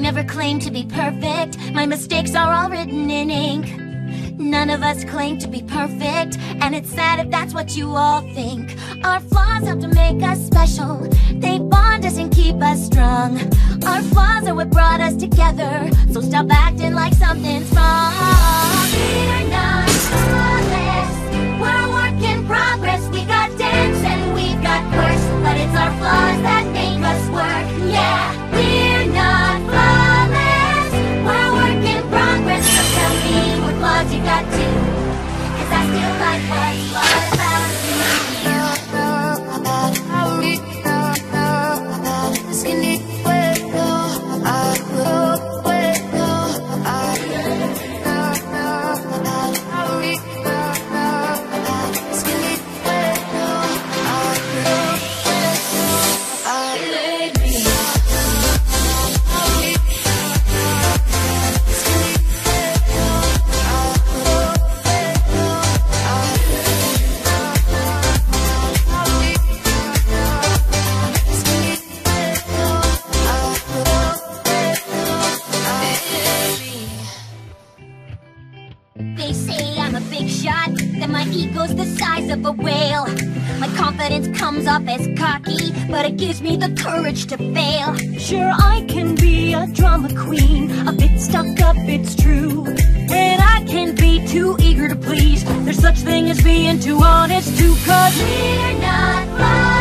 never claimed to be perfect. My mistakes are all written in ink. None of us claim to be perfect, and it's sad if that's what you all think. Our flaws help to make us special. They bond us and keep us strong. Our flaws are what brought us together, so stop acting like something's wrong. We're not flawless, we're a work in progress. We got dents and we've got quirks, but it's our flaws that make us work. Yeah, we're not flawless, we're a work in progress. So tell me what flaws you got too, 'cause I still like what's flawed about you. They say I'm a big shot, that my ego's the size of a whale. My confidence comes off as cocky, but it gives me the courage to fail. Sure, I can be a drama queen, a bit stuck up, it's true. And I can be too eager to please. There's such thing as being too honest too, 'cause we're not flawed.